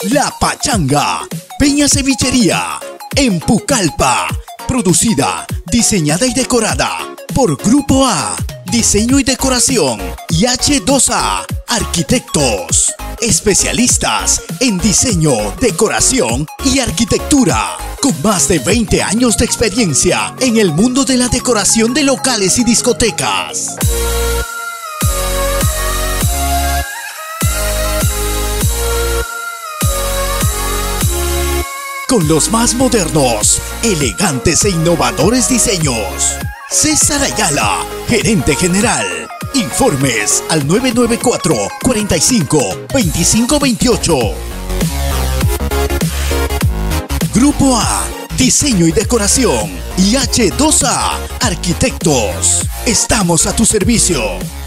La Pachanga, Peña Cevichería, en Pucallpa. Producida, diseñada y decorada por Grupo A, Diseño y Decoración, y H2A, Arquitectos, especialistas en diseño, decoración y arquitectura, con más de 20 años de experiencia en el mundo de la decoración de locales y discotecas. Con los más modernos, elegantes e innovadores diseños. César Ayala, gerente general. Informes al 994 45 25 28. Grupo A, Diseño y Decoración, y H2A, Arquitectos. Estamos a tu servicio.